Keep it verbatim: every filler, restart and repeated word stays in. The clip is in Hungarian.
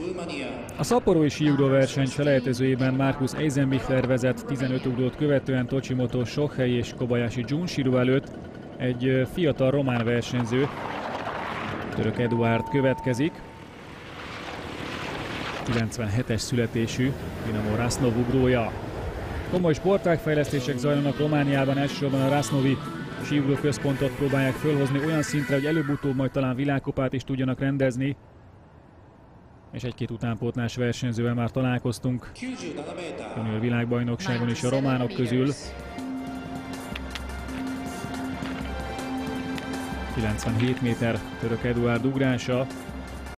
A szappórói síugró verseny selejtezőjében Markus Eisenbichler vezet tizenöt ugrót követően Tochimoto Shohei és Kobayashi Junshiro előtt egy fiatal román versenyző, Torok Eduard következik. kilencvenhetes születésű Dinamo Rasnov ugrója. Komoly sportágfejlesztések zajlanak Romániában, elsősorban a Rasnovi síugró központot próbálják fölhozni olyan szintre, hogy előbb-utóbb majd talán világkupát is tudjanak rendezni. És egy-két utánpótlás versenyzővel már találkoztunk junior világbajnokságon is a románok közül. kilencvenhét méter Torok Eduard ugrása.